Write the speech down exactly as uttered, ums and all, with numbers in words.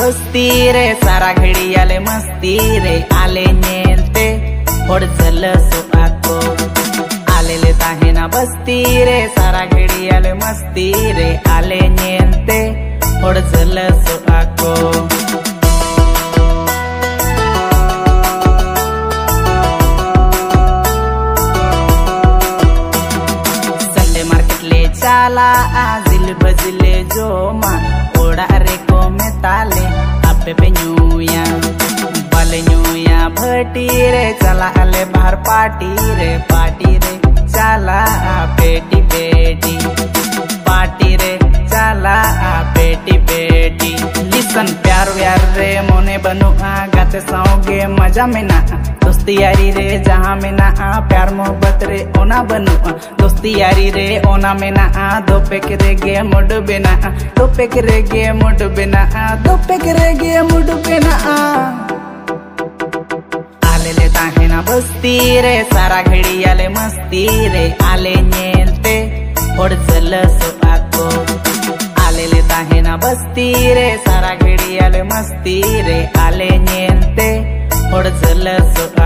बस्ती रे सारा घड़ी आले मस्ती रे आले नेलते और जलसो आको आले लेता है ना बस्ती रे सारा घड़ी आले मस्ती रे आले नेलते और जलसो आको संडे मार्केट ले चाला आजिल बजले जो मा ओड़ा रे को में ताले आपे पे न्यूया बाले न्यूया भटी रे चला आले बाहर पार्टी रे पार्टी रे चला बेटी बेटी पार्टी रे चला बेटी बेटी लिसन प्यार व्यार रे मोने बनु आ गाते सौगे मजा में ना दोस्ती यारी रे जहाँ में ना आ प्यार मोहब्बत रे ओना बनू आ दोस्ती यारी रे ओना में ना आ दो पे करे गे मुड बिना आ दो पे करे गे मुड बिना आ दो पे करे गे मुड बिना आ आले लेता है ना बस्ती रे सारा घड़ी आले मस्ती रे आले नेलते और जलसो आको आले लेता है ना बस्ती रे सारा घड़ी आले मस्ती रे आले नेलते और जलसो